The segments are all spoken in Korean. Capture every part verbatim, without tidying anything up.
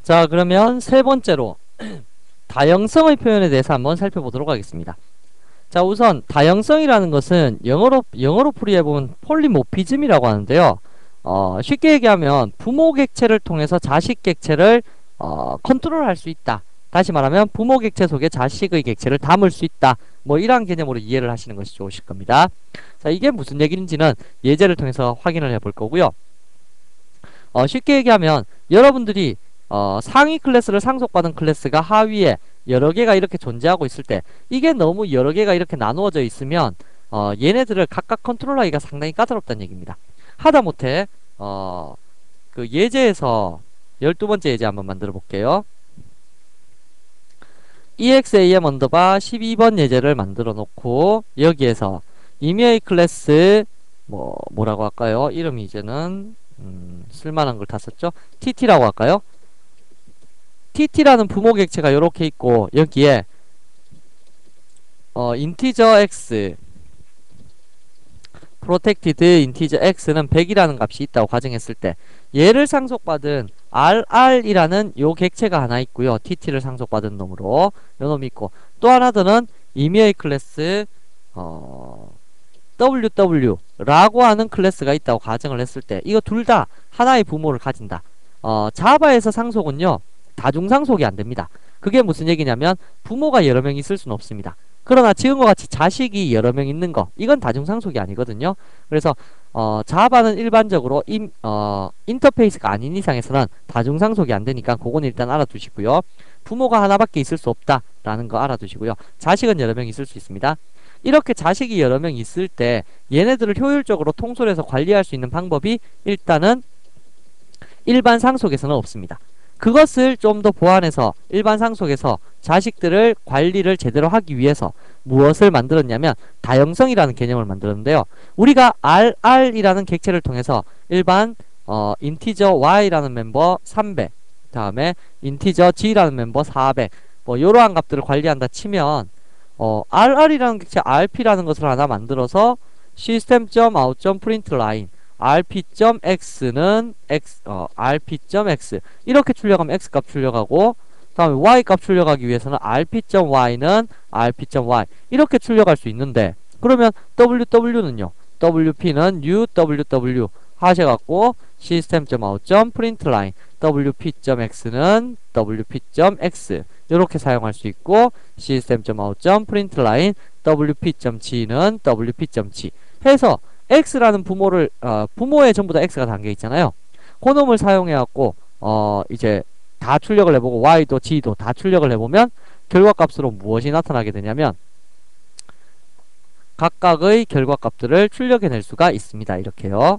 자, 그러면 세 번째로 다형성의 표현에 대해서 한번 살펴보도록 하겠습니다. 자, 우선 다형성이라는 것은 영어로 영어로 풀이해보면 폴리모피즘이라고 하는데요. 어, 쉽게 얘기하면 부모 객체를 통해서 자식 객체를 어, 컨트롤할 수 있다. 다시 말하면 부모 객체 속에 자식의 객체를 담을 수 있다. 뭐 이러한 개념으로 이해를 하시는 것이 좋으실 겁니다. 자, 이게 무슨 얘기인지는 예제를 통해서 확인을 해볼 거고요. 어, 쉽게 얘기하면 여러분들이 어, 상위 클래스를 상속받은 클래스가 하위에 여러 개가 이렇게 존재하고 있을 때 이게 너무 여러 개가 이렇게 나누어져 있으면 어, 얘네들을 각각 컨트롤하기가 상당히 까다롭다는 얘기입니다. 하다못해 어, 그 예제에서 열두 번째 예제 한번 만들어 볼게요. exam 언더바 십이 번 예제를 만들어 놓고 여기에서 임의의 클래스 뭐 뭐라고 할까요? 이름이 이제는 음, 쓸만한 걸 다 썼죠? 티티라고 할까요? 티티라는 부모 객체가 이렇게 있고 여기에 어, 인티저 x protected 인티저 x는 백이라는 값이 있다고 가정했을 때 얘를 상속받은 알알이라는 요 객체가 하나 있고요. 티티를 상속받은 놈으로 요 놈이 있고 또 하나더는 임의의 클래스 어, 더블유더블유라고 하는 클래스가 있다고 가정을 했을 때 이거 둘 다 하나의 부모를 가진다. 어, 자바에서 상속은요. 다중상속이 안됩니다. 그게 무슨 얘기냐면 부모가 여러 명 있을 수는 없습니다. 그러나 지금과 같이 자식이 여러 명 있는 거 이건 다중상속이 아니거든요. 그래서 어, 자바는 일반적으로 인, 어, 인터페이스가 아닌 이상에서는 다중상속이 안되니까 그건 일단 알아두시고요. 부모가 하나밖에 있을 수 없다라는 거 알아두시고요. 자식은 여러 명 있을 수 있습니다. 이렇게 자식이 여러 명 있을 때 얘네들을 효율적으로 통솔해서 관리할 수 있는 방법이 일단은 일반 상속에서는 없습니다. 그것을 좀 더 보완해서 일반 상속에서 자식들을 관리를 제대로 하기 위해서 무엇을 만들었냐면 다형성이라는 개념을 만들었는데요. 우리가 알알이라는 객체를 통해서 일반 어, 인티저 y라는 멤버 삼백 다음에 인티저 g라는 멤버 사백 뭐 이러한 값들을 관리한다 치면 어, 알알이라는 객체 알피라는 것을 하나 만들어서 system.out.println rp.x는 x, 어, rp.x 이렇게 출력하면 x값 출력하고 다음에 y값 출력하기 위해서는 rp.y는 rp.y 이렇게 출력할 수 있는데 그러면 ww는요 wp는 uww 하셔갖고 system.out.println wp.x는 wp.x 이렇게 사용할 수 있고 system.out.println wp.g는 wp.g 해서 x라는 부모를 어, 부모에 전부 다 x가 담겨 있잖아요. 그놈을 사용해 갖고 어 이제 다 출력을 해보고 y도 g도 다 출력을 해보면 결과값으로 무엇이 나타나게 되냐면 각각의 결과값들을 출력해낼 수가 있습니다. 이렇게요.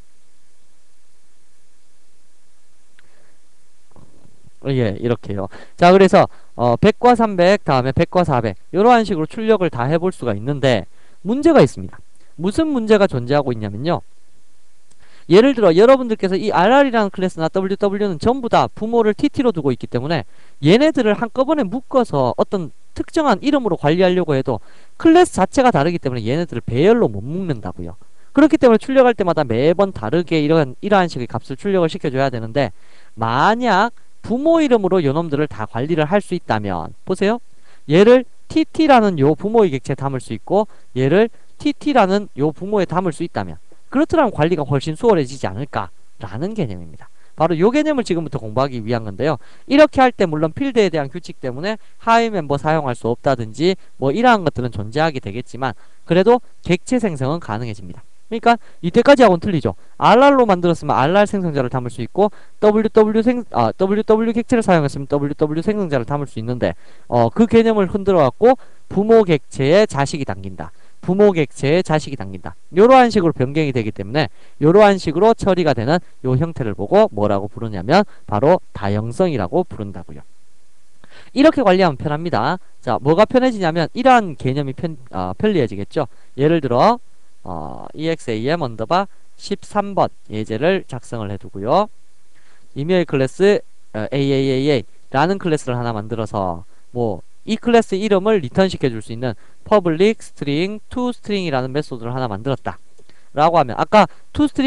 예, 이렇게요. 자, 그래서 어, 백과 삼백 다음에 백과 사백 이러한 식으로 출력을 다 해볼 수가 있는데 문제가 있습니다. 무슨 문제가 존재하고 있냐면요. 예를 들어 여러분들께서 이 알알이라는 클래스나 더블유더블유는 전부 다 부모를 티티로 두고 있기 때문에 얘네들을 한꺼번에 묶어서 어떤 특정한 이름으로 관리하려고 해도 클래스 자체가 다르기 때문에 얘네들을 배열로 못 묶는다고요. 그렇기 때문에 출력할 때마다 매번 다르게 이러한, 이러한 식의 값을 출력을 시켜줘야 되는데 만약 부모 이름으로 요놈들을 다 관리를 할 수 있다면 보세요. 얘를 티티라는 요 부모의 객체에 담을 수 있고 얘를 티티라는 요 부모에 담을 수 있다면 그렇더라면 관리가 훨씬 수월해지지 않을까라는 개념입니다. 바로 요 개념을 지금부터 공부하기 위한 건데요. 이렇게 할 때 물론 필드에 대한 규칙 때문에 하위 멤버 사용할 수 없다든지 뭐 이러한 것들은 존재하게 되겠지만 그래도 객체 생성은 가능해집니다. 그러니까 이때까지 하고는 틀리죠. 알알로 만들었으면 알알 생성자를 담을 수 있고 더블유더블유 생, 아, 더블유더블유 객체를 사용했으면 더블유더블유 생성자를 담을 수 있는데 어, 그 개념을 흔들어 갖고 부모 객체에 자식이 담긴다. 부모 객체에 자식이 담긴다. 요러한 식으로 변경이 되기 때문에 요러한 식으로 처리가 되는 요 형태를 보고 뭐라고 부르냐면 바로 다형성이라고 부른다고요. 이렇게 관리하면 편합니다. 자, 뭐가 편해지냐면 이러한 개념이 편, 어, 편리해지겠죠. 예를 들어 어, exam 언더바 십삼 번 예제를 작성을 해두고요. 이메일 클래스 어, 에이에이에이에이 라는 클래스를 하나 만들어서 뭐 이 클래스 이름을 리턴 시켜줄 수 있는 public string toString 이라는 메소드를 하나 만들었다 라고 하면 아까 toString은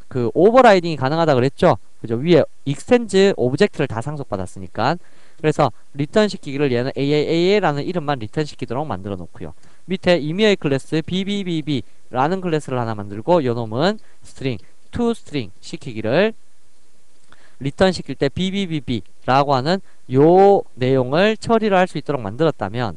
그 오버라이딩이 가능하다 그랬죠. 그죠? 위에 익스텐즈 오브젝트를 다 상속받았으니까. 그래서 리턴 시키기를 얘는 에이에이에이라는 이름만 리턴 시키도록 만들어 놓고요. 밑에 이미의 클래스 비비비비라는 클래스를 하나 만들고 요놈은 스트링 toString 시키기를 리턴 시킬 때 비비비비라고 하는 요 내용을 처리를 할 수 있도록 만들었다면,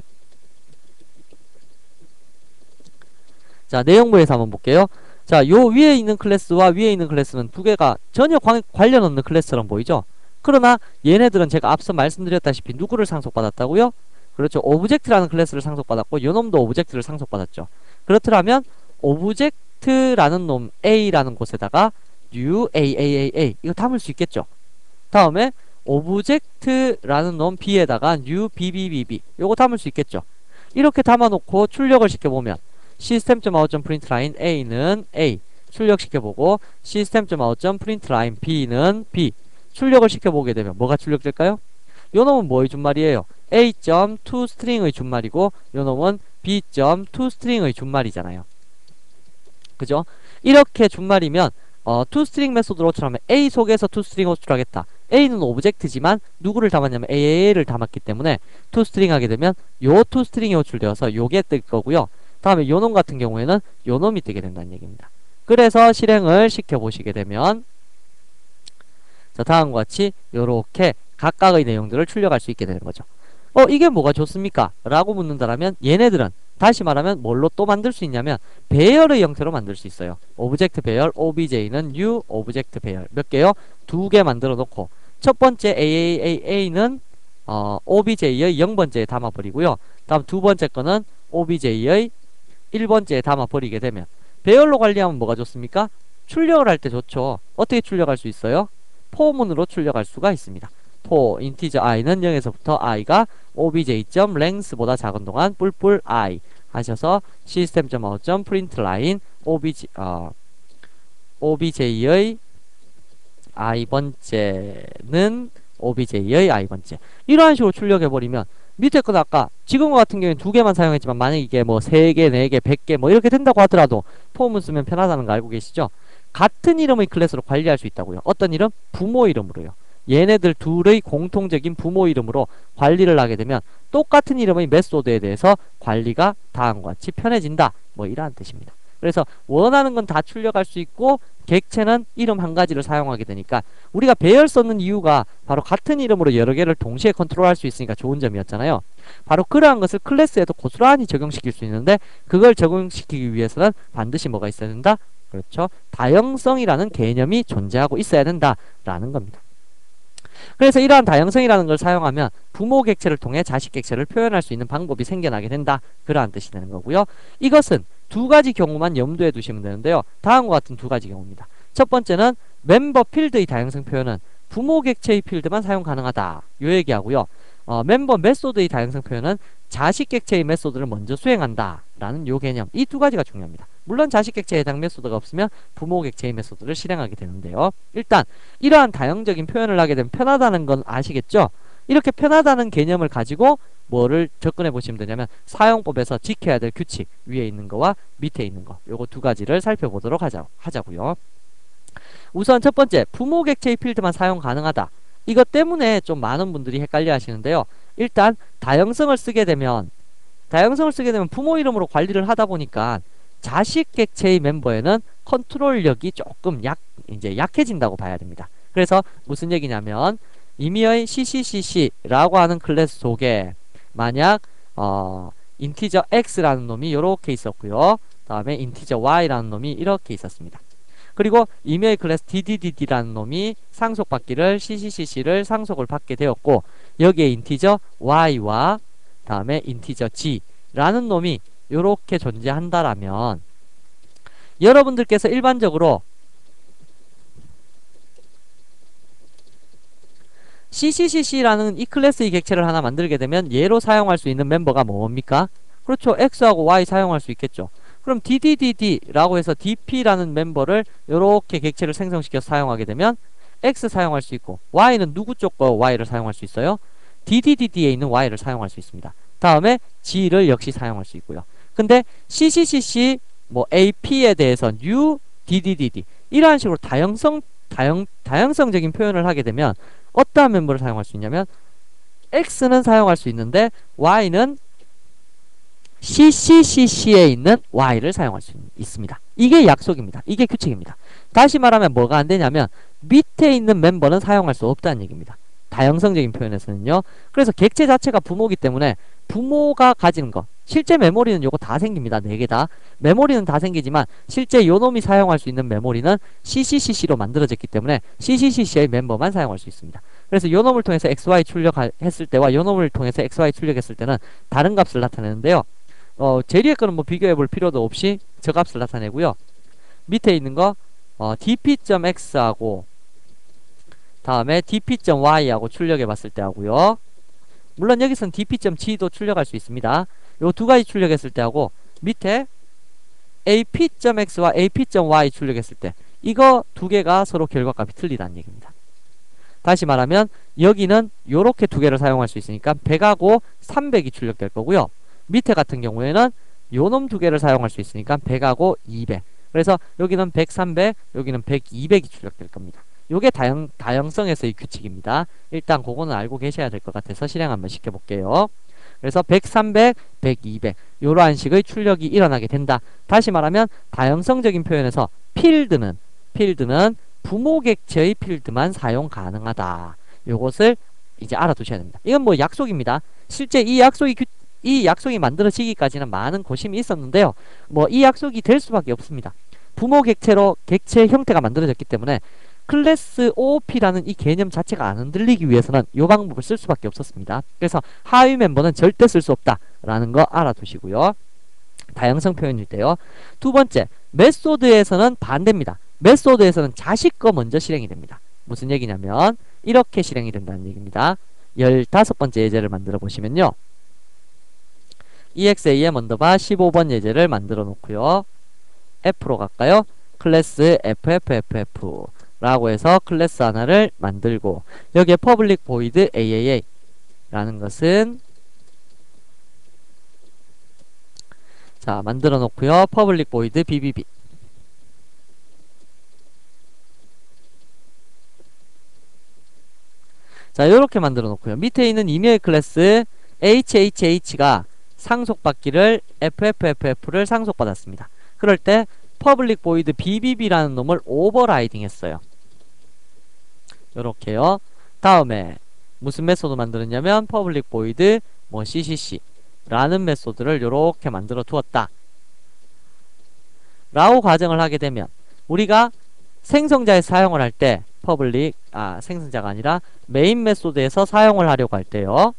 자 내용부에서 한번 볼게요. 자 요 위에 있는 클래스와 위에 있는 클래스는 두 개가 전혀 관, 관련 없는 클래스처럼 보이죠. 그러나 얘네들은 제가 앞서 말씀드렸다시피 누구를 상속받았다고요? 그렇죠. 오브젝트라는 클래스를 상속받았고 요놈도 오브젝트를 상속받았죠. 그렇더라면 오브젝트라는 놈 A라는 곳에다가 new 에이에이에이에이 이거 담을 수 있겠죠. 다음에 오브젝트라는 놈 B에다가 new 비비비비 요거 담을 수 있겠죠. 이렇게 담아놓고 출력을 시켜보면 system.out.println A는 A 출력시켜보고 system.out.println B는 B 출력을 시켜보게 되면 뭐가 출력될까요? 요놈은 뭐의 준말이에요? A.toString의 준말이고 요놈은 B.toString의 준말이잖아요. 그죠? 이렇게 준말이면 어, toString 메소드로 호출하면 A 속에서 toString 호출하겠다. A는 오브젝트지만 누구를 담았냐면 에이에이에이를 담았기 때문에 toString 하게 되면 요 toString이 호출되어서 요게 뜰 거고요. 다음에 요놈 같은 경우에는 요놈이 뜨게 된다는 얘기입니다. 그래서 실행을 시켜보시게 되면 자 다음과 같이 요렇게 각각의 내용들을 출력할 수 있게 되는 거죠. 어 이게 뭐가 좋습니까? 라고 묻는다라면 얘네들은 다시 말하면 뭘로 또 만들 수 있냐면 배열의 형태로 만들 수 있어요. 오브젝트 배열 오비제이는 new 오브젝트 배열 몇 개요? 두 개 만들어 놓고 첫 번째 에이에이에이에이는 어, 오비제이의 영 번째에 담아버리고요. 다음 두 번째 거는 오비제이의 일 번째에 담아버리게 되면 배열로 관리하면 뭐가 좋습니까? 출력을 할 때 좋죠. 어떻게 출력할 수 있어요? 포문으로 출력할 수가 있습니다. 포 인티저 i는 영에서부터 i가 obj.length보다 작은 동안 뿔뿔 i 하셔서 system.out.println obj 어, obj의 i번째는 obj의 i번째 이러한 식으로 출력해버리면 밑에 건 아까 지금과 같은 경우에는 두 개만 사용했지만 만약 이게 뭐 세 개, 네 개, 백 개 뭐 이렇게 된다고 하더라도 포문 쓰면 편하다는 거 알고 계시죠? 같은 이름의 클래스로 관리할 수 있다고요. 어떤 이름? 부모 이름으로요. 얘네들 둘의 공통적인 부모 이름으로 관리를 하게 되면 똑같은 이름의 메소드에 대해서 관리가 다음과 같이 편해진다. 뭐 이러한 뜻입니다. 그래서 원하는 건 다 출력할 수 있고 객체는 이름 한 가지를 사용하게 되니까 우리가 배열 썼는 이유가 바로 같은 이름으로 여러 개를 동시에 컨트롤할 수 있으니까 좋은 점이었잖아요. 바로 그러한 것을 클래스에도 고스란히 적용시킬 수 있는데 그걸 적용시키기 위해서는 반드시 뭐가 있어야 된다? 그렇죠. 다형성이라는 개념이 존재하고 있어야 된다라는 겁니다. 그래서 이러한 다형성이라는 걸 사용하면 부모 객체를 통해 자식 객체를 표현할 수 있는 방법이 생겨나게 된다. 그러한 뜻이 되는 거고요. 이것은 두 가지 경우만 염두에 두시면 되는데요. 다음과 같은 두 가지 경우입니다. 첫 번째는 멤버 필드의 다형성 표현은 부모 객체의 필드만 사용 가능하다. 요 얘기하고요. 어, 멤버 메소드의 다형성 표현은 자식 객체의 메소드를 먼저 수행한다. 라는 요 개념. 이 두 가지가 중요합니다. 물론 자식 객체에 해당 메소드가 없으면 부모 객체의 메소드를 실행하게 되는데요. 일단 이러한 다형적인 표현을 하게 되면 편하다는 건 아시겠죠? 이렇게 편하다는 개념을 가지고 뭐를 접근해 보시면 되냐면 사용법에서 지켜야 될 규칙 위에 있는 거와 밑에 있는 거 요거 두 가지를 살펴보도록 하자, 하자고요. 우선 첫 번째 부모 객체의 필드만 사용 가능하다. 이것 때문에 좀 많은 분들이 헷갈려 하시는데요. 일단 다형성을 쓰게 되면 다형성을 쓰게 되면 부모 이름으로 관리를 하다 보니까 자식 객체의 멤버에는 컨트롤력이 조금 약, 이제 약해진다고 봐야 됩니다. 그래서 무슨 얘기냐면 이미의 씨씨씨씨라고 하는 클래스 속에 만약 어, 인티저 x라는 놈이 이렇게 있었고요. 다음에 인티저 y라는 놈이 이렇게 있었습니다. 그리고 이메일 클래스 디디디디라는 놈이 상속받기를 씨씨씨씨를 상속을 받게 되었고 여기에 인티저 y와 다음에 인티저 g라는 놈이 이렇게 존재한다라면 여러분들께서 일반적으로 씨씨씨씨라는 이 클래스의 객체를 하나 만들게 되면 얘로 사용할 수 있는 멤버가 뭡니까? 그렇죠. x하고 y 사용할 수 있겠죠. 그럼 디디디디라고 해서 디피라는 멤버를 이렇게 객체를 생성시켜서 사용하게 되면 x 사용할 수 있고 y는 누구 쪽 거 y를 사용할 수 있어요? 디디디디에 있는 y를 사용할 수 있습니다. 다음에 g를 역시 사용할 수 있고요. 근데 씨씨씨씨 뭐 에이피에 대해서 new 디디디디 이러한 식으로 다양성, 다양, 다양성적인 표현을 하게 되면 어떠한 멤버를 사용할 수 있냐면 X는 사용할 수 있는데 Y는 씨씨씨씨에 있는 Y를 사용할 수 있습니다. 이게 약속입니다. 이게 규칙입니다. 다시 말하면 뭐가 안 되냐면 밑에 있는 멤버는 사용할 수 없다는 얘기입니다. 다양성적인 표현에서는요. 그래서 객체 자체가 부모이기 때문에 부모가 가지는 거, 실제 메모리는 요거 다 생깁니다. 네 개 다. 메모리는 다 생기지만 실제 요놈이 사용할 수 있는 메모리는 씨씨씨씨로 만들어졌기 때문에 씨씨씨씨의 멤버만 사용할 수 있습니다. 그래서 요놈을 통해서 엑스와이 출력했을 때와 요놈을 통해서 엑스와이 출력했을 때는 다른 값을 나타내는데요. 어, 제리의 거는 뭐 비교해 볼 필요도 없이 저 값을 나타내고요. 밑에 있는 거 어, dp.x하고 다음에 dp.y하고 출력해 봤을 때 하고요. 물론 여기서는 dp.g도 출력할 수 있습니다. 요 두 가지 출력했을 때 하고 밑에 ap.x와 ap.y 출력했을 때 이거 두 개가 서로 결과값이 틀리다는 얘기입니다. 다시 말하면 여기는 요렇게 두 개를 사용할 수 있으니까 백하고 삼백이 출력될 거고요. 밑에 같은 경우에는 요놈 두 개를 사용할 수 있으니까 백하고 이백. 그래서 여기는 백, 삼백, 여기는 백, 이백이 출력될 겁니다. 요게 다양, 다양성에서의 규칙입니다. 일단 그거는 알고 계셔야 될 것 같아서 실행 한번 시켜볼게요. 그래서 백, 삼백, 백, 이백 요러한 식의 출력이 일어나게 된다. 다시 말하면 다양성적인 표현에서 필드는 필드는 부모 객체의 필드만 사용 가능하다. 요것을 이제 알아두셔야 됩니다. 이건 뭐 약속입니다. 실제 이 약속이 규, 이 약속이 만들어지기까지는 많은 고심이 있었는데요. 뭐 이 약속이 될 수밖에 없습니다. 부모 객체로 객체 형태가 만들어졌기 때문에 클래스 오오피라는 이 개념 자체가 안 흔들리기 위해서는 이 방법을 쓸 수밖에 없었습니다. 그래서 하위 멤버는 절대 쓸 수 없다라는 거 알아두시고요. 다양성 표현일 때요. 두 번째, 메소드에서는 반대입니다. 메소드에서는 자식 거 먼저 실행이 됩니다. 무슨 얘기냐면 이렇게 실행이 된다는 얘기입니다. 열다섯 번째 예제를 만들어 보시면요. exam 언더바 십오 번 예제를 만들어 놓고요. F로 갈까요? 클래스 에프에프에프에프 라고 해서 클래스 하나를 만들고 여기에 public void 에이에이에이 라는 것은 자 만들어 놓고요. public void 비비비 자 요렇게 만들어 놓고요. 밑에 있는 이메일 클래스 에이치에이치에이치가 상속받기를 에프에프에프에프를 상속받았습니다. 그럴 때 public void 비비비라는 놈을 오버라이딩 했어요. 요렇게요. 다음에 무슨 메소드 만들었냐면 public void 뭐 씨씨씨 라는 메소드를 요렇게 만들어 두었다 라고 가정을 하게 되면 우리가 생성자에 사용을 할 때 public 아 생성자가 아니라 메인 메소드에서 사용을 하려고 할 때요.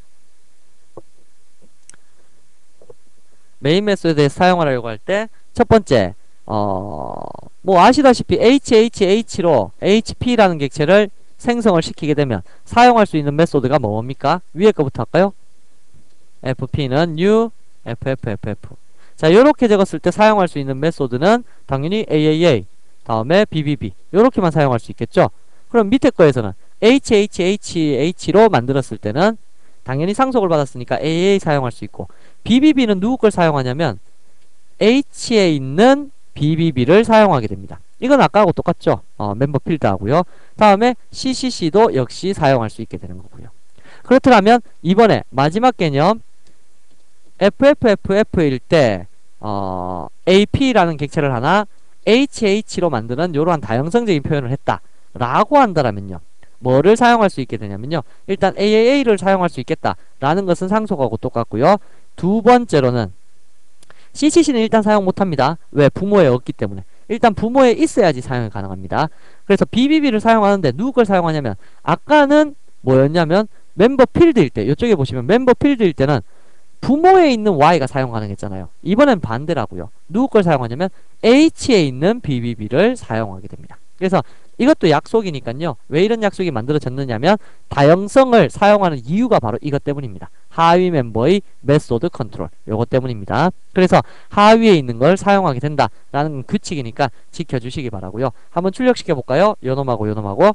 메인 메소드에서 사용을 하려고 할 때 첫 번째 어, 뭐 아시다시피 에이치에이치에이치로 에이치피라는 객체를 생성을 시키게 되면 사용할 수 있는 메소드가 뭡니까? 위에 거부터 할까요? 에프피는 new 에프에프에프에프 자 요렇게 적었을 때 사용할 수 있는 메소드는 당연히 에이에이에이 다음에 비비비 요렇게만 사용할 수 있겠죠? 그럼 밑에 거에서는 에이치에이치에이치로 만들었을 때는 당연히 상속을 받았으니까 에이에이에이 사용할 수 있고 비비비는 누구 걸 사용하냐면 H에 있는 비비비를 사용하게 됩니다. 이건 아까하고 똑같죠? 어, 멤버 필드 하고요. 다음에 씨씨씨도 역시 사용할 수 있게 되는 거고요. 그렇다면 이번에 마지막 개념 에프에프에프에프일 때 어, 에이피라는 객체를 하나 에이치에이치로 만드는 이러한 다양성적인 표현을 했다 라고 한다면요. 뭐를 사용할 수 있게 되냐면요. 일단 에이에이에이를 사용할 수 있겠다 라는 것은 상속하고 똑같고요. 두 번째로는 씨씨씨는 일단 사용 못합니다. 왜? 부모에 없기 때문에. 일단 부모에 있어야지 사용이 가능합니다. 그래서 비비비를 사용하는데 누구 걸 사용하냐면 아까는 뭐였냐면 멤버 필드일 때 이쪽에 보시면 멤버 필드일 때는 부모에 있는 Y가 사용 가능했잖아요. 이번엔 반대라고요. 누구 걸 사용하냐면 H에 있는 비비비를 사용하게 됩니다. 그래서 이것도 약속이니까요. 왜 이런 약속이 만들어졌느냐면 다양성을 사용하는 이유가 바로 이것 때문입니다. 하위 멤버의 메소드 컨트롤 요것 때문입니다. 그래서 하위에 있는 걸 사용하게 된다라는 규칙이니까 지켜주시기 바라고요. 한번 출력시켜 볼까요? 요놈하고 요놈하고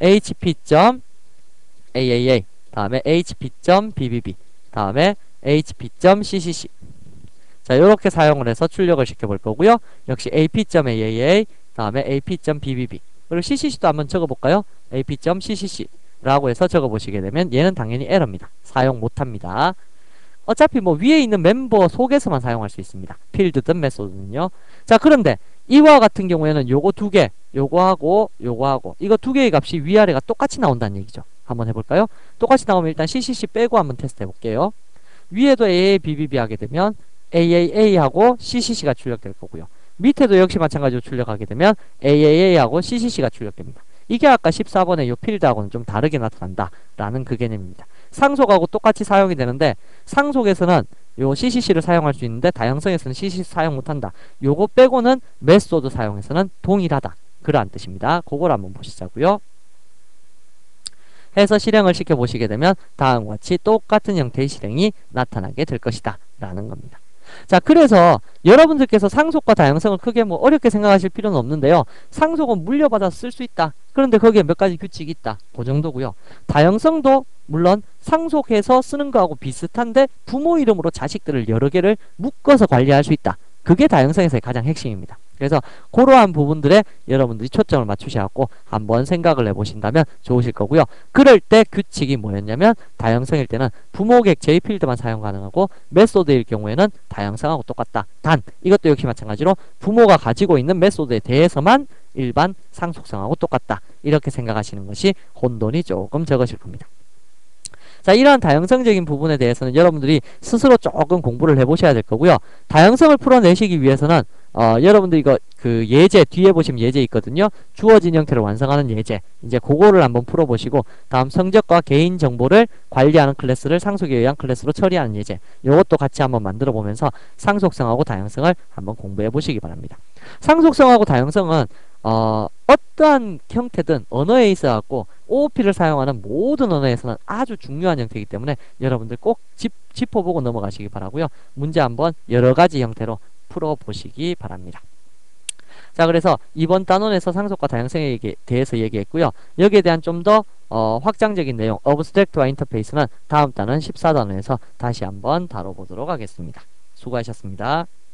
hp.aaa 다음에 hp.bbb 다음에 hp.ccc 자 요렇게 사용을 해서 출력을 시켜 볼 거고요. 역시 ap.aaa 다음에 ap.bbb 그리고 ccc도 한번 적어볼까요? ap.ccc 라고 해서 적어보시게 되면 얘는 당연히 에러입니다. 사용 못합니다. 어차피 뭐 위에 있는 멤버 속에서만 사용할 수 있습니다. 필드든 메소드는요. 자, 그런데 이와 같은 경우에는 요거 두 개, 요거하고 요거하고 이거 두 개의 값이 위아래가 똑같이 나온다는 얘기죠. 한번 해볼까요? 똑같이 나오면 일단 씨씨씨 빼고 한번 테스트 해볼게요. 위에도 에이에이, 비비비 하게 되면 에이에이에이하고 씨씨씨가 출력될 거고요. 밑에도 역시 마찬가지로 출력하게 되면 에이에이에이하고 씨씨씨가 출력됩니다. 이게 아까 십사 번의 요 필드하고는 좀 다르게 나타난다 라는 그 개념입니다. 상속하고 똑같이 사용이 되는데 상속에서는 요 씨씨씨를 사용할 수 있는데 다양성에서는 씨씨씨 사용 못한다. 요거 빼고는 메소드 사용에서는 동일하다. 그러한 뜻입니다. 그걸 한번 보시자고요. 해서 실행을 시켜보시게 되면 다음과 같이 똑같은 형태의 실행이 나타나게 될 것이다 라는 겁니다. 자, 그래서 여러분들께서 상속과 다양성을 크게 뭐 어렵게 생각하실 필요는 없는데요. 상속은 물려받아서 쓸 수 있다. 그런데 거기에 몇 가지 규칙이 있다. 그 정도고요. 다양성도 물론 상속해서 쓰는 거하고 비슷한데 부모 이름으로 자식들을 여러 개를 묶어서 관리할 수 있다. 그게 다양성에서의 가장 핵심입니다. 그래서 그러한 부분들에 여러분들이 초점을 맞추셔갖고 한번 생각을 해보신다면 좋으실 거고요. 그럴 때 규칙이 뭐였냐면 다양성일 때는 부모객 제이필드만 사용 가능하고 메소드일 경우에는 다양성하고 똑같다. 단 이것도 역시 마찬가지로 부모가 가지고 있는 메소드에 대해서만 일반 상속성하고 똑같다. 이렇게 생각하시는 것이 혼돈이 조금 적으실 겁니다. 자, 이러한 다양성적인 부분에 대해서는 여러분들이 스스로 조금 공부를 해보셔야 될 거고요. 다양성을 풀어내시기 위해서는 어, 여러분들 이거 그 예제 뒤에 보시면 예제 있거든요. 주어진 형태를 완성하는 예제. 이제 그거를 한번 풀어보시고 다음 성적과 개인 정보를 관리하는 클래스를 상속에 의한 클래스로 처리하는 예제. 이것도 같이 한번 만들어 보면서 상속성하고 다양성을 한번 공부해 보시기 바랍니다. 상속성하고 다양성은 어, 어떠한 형태든 언어에 있어갖고 오오피를 사용하는 모든 언어에서는 아주 중요한 형태이기 때문에 여러분들 꼭 짚, 짚어보고 넘어가시기 바라고요. 문제 한번 여러가지 형태로 풀어보시기 바랍니다. 자, 그래서 이번 단원에서 상속과 다양성에 얘기, 대해서 얘기했고요. 여기에 대한 좀 더 어, 확장적인 내용, 어브스트랙트와 인터페이스는 다음 단원 십사 단원에서 다시 한번 다뤄보도록 하겠습니다. 수고하셨습니다.